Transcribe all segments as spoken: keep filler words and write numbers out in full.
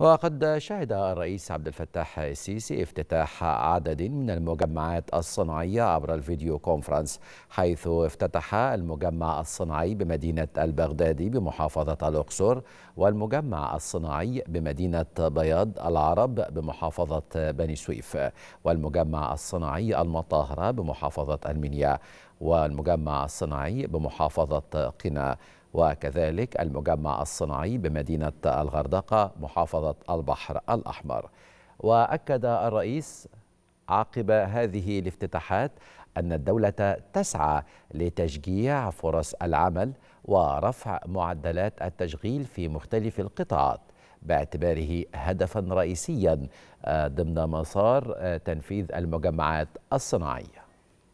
وقد شهد الرئيس عبد الفتاح السيسي افتتاح عدد من المجمعات الصناعية عبر الفيديو كونفرنس، حيث افتتح المجمع الصناعي بمدينة البغدادي بمحافظة الأقصر، والمجمع الصناعي بمدينة بياض العرب بمحافظة بني سويف، والمجمع الصناعي المطاهرة بمحافظة المنيا، والمجمع الصناعي بمحافظة قنا، وكذلك المجمع الصناعي بمدينة الغردقة محافظة البحر الأحمر. وأكد الرئيس عقب هذه الافتتاحات أن الدولة تسعى لتشجيع فرص العمل ورفع معدلات التشغيل في مختلف القطاعات، باعتباره هدفا رئيسيا ضمن مسار تنفيذ المجمعات الصناعية.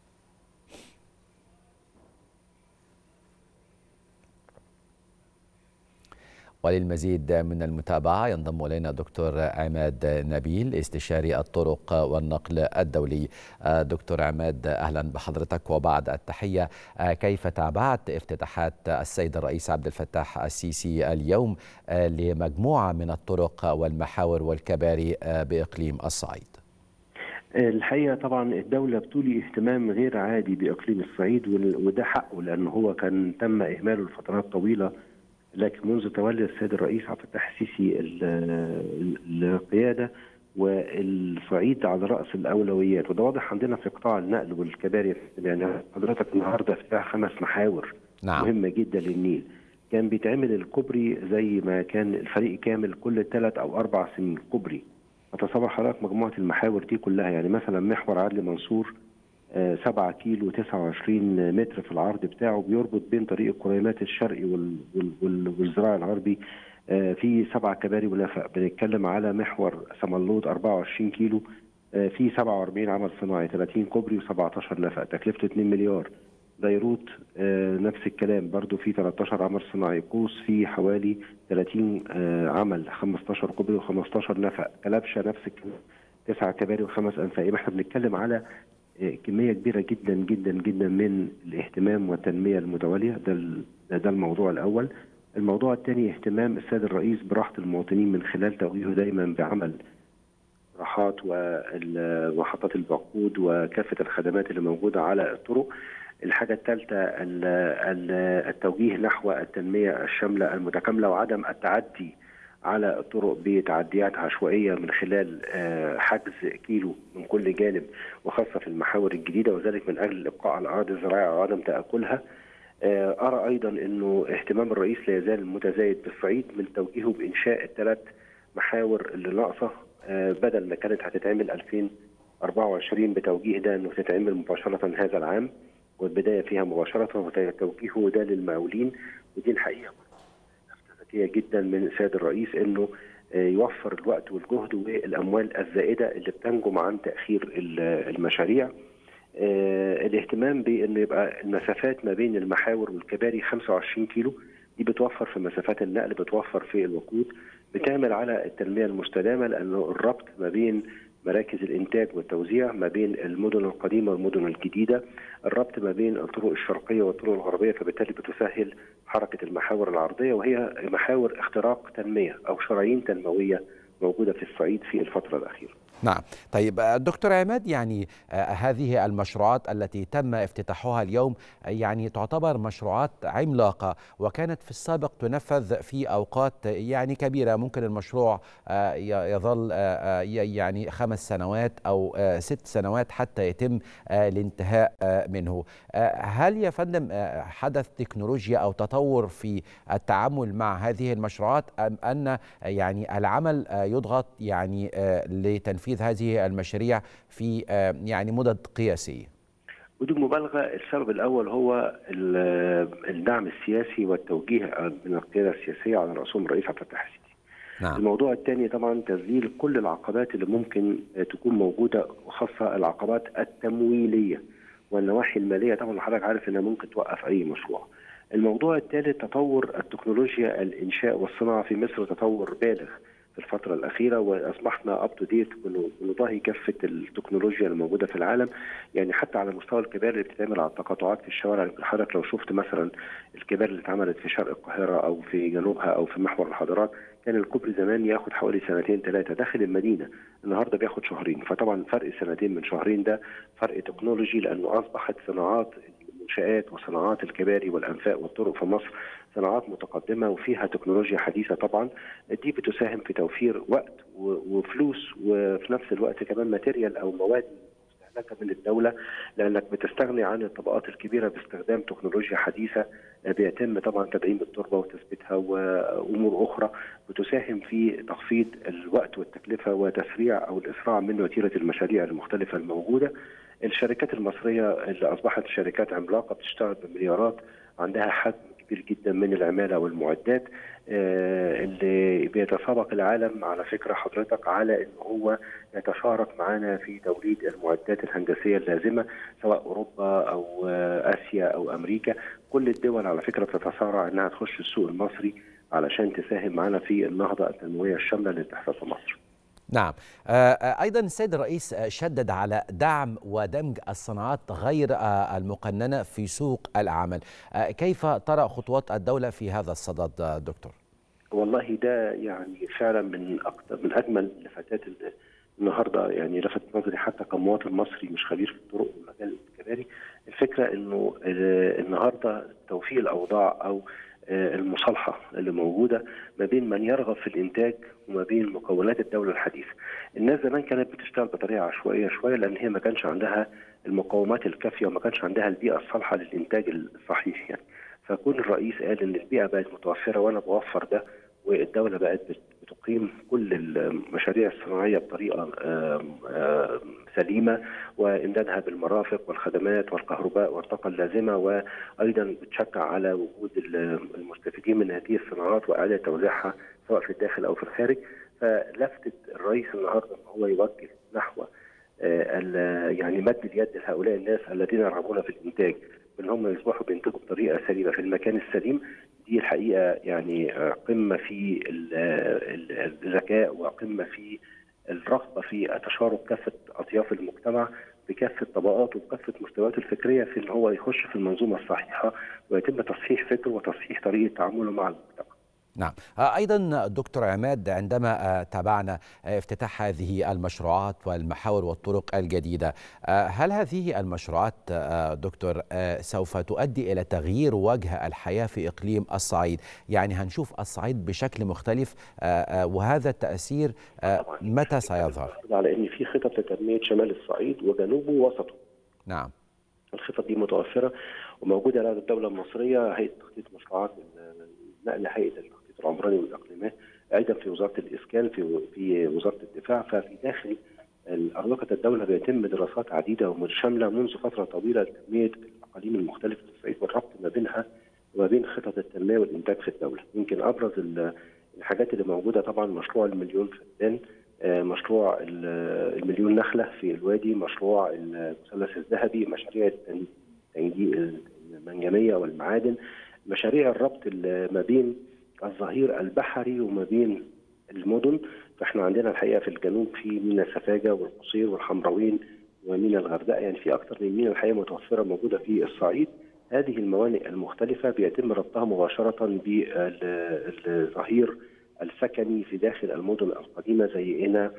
وللمزيد من المتابعة ينضم إلينا دكتور عماد نبيل، استشاري الطرق والنقل الدولي. دكتور عماد، أهلا بحضرتك وبعد التحية. كيف تابعت افتتاحات السيد الرئيس عبد الفتاح السيسي اليوم لمجموعة من الطرق والمحاور والكباري بإقليم الصعيد؟ الحقيقة طبعا الدولة بتولي اهتمام غير عادي بإقليم الصعيد، وده حقه لأنه هو كان تم إهماله لفترات طويلة، لكن منذ تولي السيد الرئيس عبد الفتاح السيسي القيادة والصعيد على رأس الأولويات، وده واضح عندنا في قطاع النقل والكباري. يعني حضرتك النهارده افتتاح خمس محاور نعم. مهمة جدا للنيل. كان بيتعمل الكوبري زي ما كان الفريق كامل كل ثلاث أو أربع سنين كوبري. أتصور حضرتك مجموعة المحاور دي كلها، يعني مثلا محور عدلي منصور سبعة كيلو تسعة وعشرين متر في العرض بتاعه، بيربط بين طريق الكريمات الشرقي والزراعي الغربي في سبع كباري ونفق. بنتكلم على محور سملوط أربعة وعشرين كيلو في سبعة وأربعين عمل صناعي، ثلاثين كوبري وسبعتاشر نفق، تكلفته اتنين مليار. بيروت نفس الكلام برضو في تلتاشر عمل صناعي. قوس في حوالي ثلاثين عمل، خمستاشر كوبري وخمستاشر نفق. كلبشه نفس الكلام، تسع كباري وخمس انفاق. يبقى احنا بنتكلم على كمية كبيرة جدا جدا جدا من الاهتمام والتنمية المتوالية. ده ده الموضوع الأول. الموضوع الثاني اهتمام السيد الرئيس براحة المواطنين من خلال توجيهه دايما بعمل راحات ومحطات الوقود وكافة الخدمات اللي موجودة على الطرق. الحاجة الثالثة التوجيه نحو التنمية الشاملة المتكاملة وعدم التعدي على الطرق بتعديات عشوائية من خلال حجز كيلو من كل جانب، وخاصة في المحاور الجديدة، وذلك من أجل الإبقاء على الأراضي الزراعية وعدم تآكلها. أرى أيضا أنه اهتمام الرئيس لا يزال متزايد بالصعيد من توجيهه بإنشاء الثلاث محاور اللي ناقصة، بدل ما كانت هتتعمل ألفين وأربعة وعشرين بتوجيه ده أنه تتعمل مباشرة هذا العام، والبداية فيها مباشرة، وتوجيهه ده للمقاولين. ودي الحقيقة ذكية جدا من السيد الرئيس انه يوفر الوقت والجهد والاموال الزائده اللي بتنجم عن تاخير المشاريع. الاهتمام بانه يبقى المسافات ما بين المحاور والكباري خمسة وعشرين كيلو، دي بتوفر في مسافات النقل، بتوفر في الوقود، بتعمل على التنميه المستدامه، لانه الربط ما بين مراكز الانتاج والتوزيع، ما بين المدن القديمه والمدن الجديده، الربط ما بين الطرق الشرقيه والطرق الغربيه، فبالتالي بتسهل حركه المحاور العرضيه، وهي محاور اختراق تنميه او شرايين تنمويه موجوده في الصعيد في الفتره الاخيره. نعم. طيب دكتور عماد، يعني هذه المشروعات التي تم افتتاحها اليوم يعني تعتبر مشروعات عملاقة، وكانت في السابق تنفذ في أوقات يعني كبيرة. ممكن المشروع يظل يعني خمس سنوات أو ست سنوات حتى يتم الانتهاء منه. هل يا فندم حدث تكنولوجيا أو تطور في التعامل مع هذه المشروعات، أم أن يعني العمل يضغط يعني لتنفيذ هذه المشاريع في يعني مدد قياسية؟ بدون مبالغة السبب الأول هو الدعم السياسي والتوجيه من القيادة السياسية على رأسهم الرئيس عبد الفتاح السيسي. نعم. الموضوع الثاني طبعا تذليل كل العقبات اللي ممكن تكون موجودة، وخاصة العقبات التمويلية والنواحي المالية. طبعا حضرتك عارف انها ممكن توقف أي مشروع. الموضوع الثالث تطور التكنولوجيا الإنشاء والصناعة في مصر، تطور بالغ في الفتره الاخيره، واصبحنا اب تو ديت بنضاهي كافه التكنولوجيا الموجوده في العالم. يعني حتى على مستوى الكباري اللي بتتعمل على التقاطعات في الشوارع، حضرتك لو شفت مثلا الكباري اللي اتعملت في شرق القاهره او في جنوبها او في محور الحضارات، كان الكوبري زمان ياخد حوالي سنتين ثلاثه داخل المدينه، النهارده بياخد شهرين. فطبعا فرق سنتين من شهرين ده فرق تكنولوجي، لانه اصبحت صناعات المنشآت وصناعات الكباري والانفاق والطرق في مصر صناعات متقدمه وفيها تكنولوجيا حديثه. طبعا دي بتساهم في توفير وقت وفلوس، وفي نفس الوقت كمان ماتيريال او مواد مستهلكه من الدوله، لانك بتستغني عن الطبقات الكبيره باستخدام تكنولوجيا حديثه بيتم طبعا تدعيم التربه وتثبيتها وامور اخرى بتساهم في تخفيض الوقت والتكلفه وتسريع او الاسراع من وتيره المشاريع المختلفه الموجوده. الشركات المصريه اللي اصبحت شركات عملاقه بتشتغل بمليارات، عندها حجم كبير جدا من العماله والمعدات، اللي بيتسابق العالم على فكره حضرتك على ان هو يتشارك معنا في توليد المعدات الهندسيه اللازمه، سواء اوروبا او اسيا او امريكا. كل الدول على فكره بتتسارع انها تخش السوق المصري علشان تساهم معنا في النهضه التنمويه الشامله اللي بتحصل في مصر. نعم. أيضا السيد الرئيس شدد على دعم ودمج الصناعات غير المقننة في سوق العمل. كيف ترى خطوات الدولة في هذا الصدد دكتور؟ والله ده يعني فعلا من أكثر من أجمل لفتات النهارده، يعني لفت نظري حتى كمواطن مصري مش خبير في الطرق والمجال الكباري. الفكرة إنه النهارده توفيق الأوضاع أو المصالحه اللي موجوده ما بين من يرغب في الانتاج وما بين مكونات الدوله الحديثه. الناس زمان كانت بتشتغل بطريقه عشوائيه شويه، لان هي ما كانش عندها المقومات الكافيه وما كانش عندها البيئه الصالحه للانتاج الصحيح يعني. فكون الرئيس قال ان البيئه بقت متوفره وانا بوفر ده، والدوله بقت بتقيم كل المشاريع الصناعيه بطريقه سليمه، وامدادها بالمرافق والخدمات والكهرباء والطاقه اللازمه، وايضا بتشجع على وجود المستفيدين من هذه الصناعات واعاده توزيعها سواء في الداخل او في الخارج. فلفتت الرئيس النهارده ان هو يوجه نحو يعني مد اليد لهؤلاء الناس الذين يرغبون في الانتاج بان هم يصبحوا بينتجوا بطريقه سليمه في المكان السليم. دي الحقيقه يعني قمه في الذكاء وقمه في الرغبه في تشارك كافه اطياف المجتمع بكافه طبقاته وبكافه مستوياته الفكريه في ان هو يخش في المنظومه الصحيحه ويتم تصحيح فكره وتصحيح طريقه تعامله مع المجتمع. نعم. أيضا دكتور عماد، عندما تابعنا افتتاح هذه المشروعات والمحاور والطرق الجديدة، هل هذه المشروعات دكتور سوف تؤدي إلى تغيير وجه الحياة في إقليم الصعيد؟ يعني هنشوف الصعيد بشكل مختلف، وهذا التأثير متى سيظهر؟ على أن في خطط لتنمية شمال الصعيد وجنوبه ووسطه. نعم. الخطط دي متوفرة وموجودة لدى الدولة المصرية، هيئة تخطيط مشروعات نقل هيئة العمراني والاقليمات، ايضا في وزاره الاسكان، في في وزاره الدفاع. ففي داخل ارضيه الدوله بيتم دراسات عديده وشامله منذ فتره طويله لتنميه الاقاليم المختلفه في الصعيد والربط ما بينها وما بين خطط التنميه والانتاج في الدوله. يمكن ابرز الحاجات اللي موجوده طبعا مشروع المليون فدان، مشروع المليون نخله في الوادي، مشروع المثلث الذهبي، مشاريع المنجميه والمعادن، مشاريع الربط ما بين الظهير البحري وما بين المدن. فاحنا عندنا الحقيقه في الجنوب في ميناء سفاجه والقصير والحمراوين وميناء الغردقه، يعني في اكثر من ميناء الحقيقه متوفره موجوده في الصعيد. هذه الموانئ المختلفه بيتم ربطها مباشره بالظهير السكني في داخل المدن القديمه زي قنا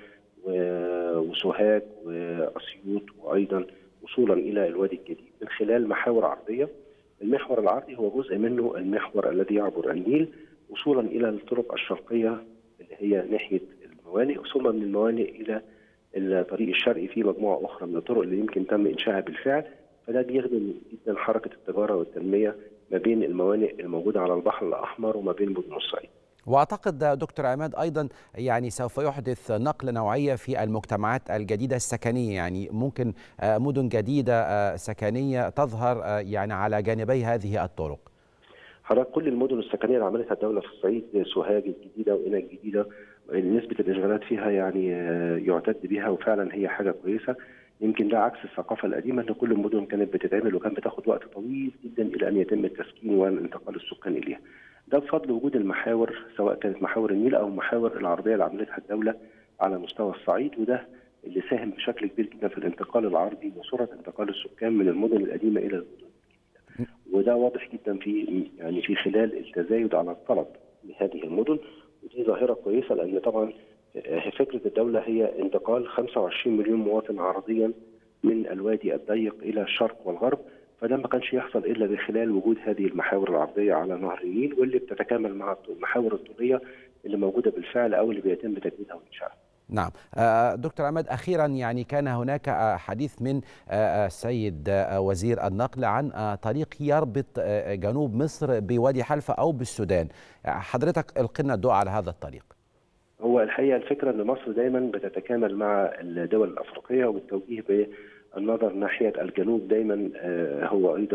وسوهاج واسيوط، وايضا وصولا الى الوادي الجديد من خلال محاور عرضيه. المحور العرضي هو جزء منه المحور الذي يعبر النيل وصولا الى الطرق الشرقيه اللي هي ناحيه الموانئ، ثم من الموانئ الى الطريق الشرقي في مجموعه اخرى من الطرق اللي يمكن تم انشائها بالفعل. فده بيخدم جدا حركه التجاره والتنميه ما بين الموانئ الموجوده على البحر الاحمر وما بين مدن الصعيد. واعتقد دكتور عماد ايضا يعني سوف يحدث نقله نوعيه في المجتمعات الجديده السكنيه، يعني ممكن مدن جديده سكنيه تظهر يعني على جانبي هذه الطرق. حضرتك كل المدن السكنيه اللي عملتها الدوله في الصعيد، سوهاج الجديده وقنا الجديده، نسبه الاشغالات فيها يعني يعتد بها وفعلا هي حاجه كويسه. يمكن ده عكس الثقافه القديمه ان كل المدن كانت بتتعمل وكان بتاخد وقت طويل جدا الى ان يتم التسكين والانتقال السكان اليها. ده بفضل وجود المحاور، سواء كانت محاور النيل او محاور العرضيه اللي عملتها الدوله على مستوى الصعيد، وده اللي ساهم بشكل كبير جدا في الانتقال العرضي وسرعه انتقال السكان من المدن القديمه الى المدن. وده واضح جدا في يعني في خلال التزايد على الطلب لهذه المدن، ودي ظاهره كويسه لان طبعا فكره الدوله هي انتقال خمسة وعشرين مليون مواطن عرضيا من الوادي الضيق الى الشرق والغرب، فده ما كانش يحصل الا بخلال وجود هذه المحاور العرضيه على نهر النيل، واللي بتتكامل مع المحاور الطوليه اللي موجوده بالفعل او اللي بيتم تجديدها وانشائها. نعم. دكتور عماد، أخيرا يعني كان هناك حديث من السيد وزير النقل عن طريق يربط جنوب مصر بوادي حلفة أو بالسودان، حضرتك ألقنا الضوء على هذا الطريق. هو الحقيقة الفكرة أن مصر دايما بتتكامل مع الدول الأفريقية، والتوجيه بالنظر ناحية الجنوب دايما هو أيضا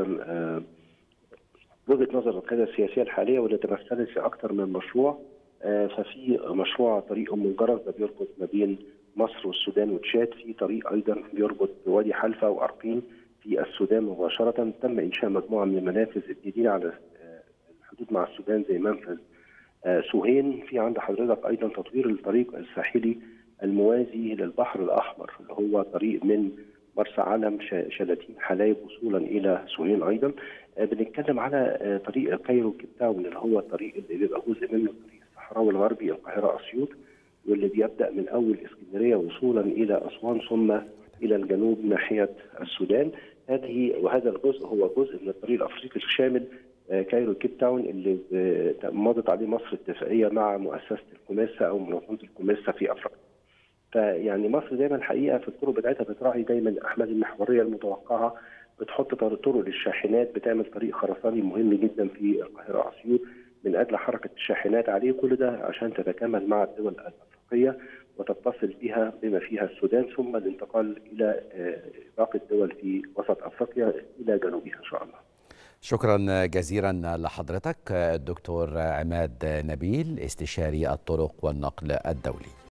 وجهة نظر القيادة السياسية الحالية، واللي تمثلت في أكثر من مشروع. ففي مشروع طريق أم الجرس ده بيربط ما بين مصر والسودان وتشاد، في طريق أيضا بيربط وادي حلفة وأرقين في السودان مباشرة. تم إنشاء مجموعة من المنافذ الجديدة على الحدود مع السودان زي منفذ سوهين. في عند حضرتك أيضا تطوير الطريق الساحلي الموازي للبحر الأحمر، اللي هو طريق من مرسى علم شلاتين حلايب وصولا إلى سوهين. أيضا بنتكلم على طريق كايرو كيب تاون، اللي هو الطريق اللي بيبقى جزء منه الطريق الصحراوي الغربي القاهرة أسيوط، واللي بيبدأ من أول اسكندرية وصولا إلى أسوان ثم إلى الجنوب ناحية السودان. هذه وهذا الجزء هو جزء من الطريق الأفريقي الشامل كايرو كيب تاون، اللي مضت عليه مصر اتفاقيه مع مؤسسه الكوميسا او منظمه الكوميسا في افريقيا. فيعني مصر دايما الحقيقه في الطرق بتاعتها بتراعي دايما الاحمال المحوريه المتوقعه، بتحط طرق للشاحنات، بتعمل طريق خرساني مهم جدا في القاهره اسيوط من اجل حركه الشاحنات عليه، كل ده عشان تتكامل مع الدول الافريقيه وتتصل بها بما فيها السودان، ثم الانتقال الى باقي الدول في وسط افريقيا الى جنوبها ان شاء الله. شكرا جزيلا لحضرتك الدكتور عماد نبيل، استشاري الطرق والنقل الدولي.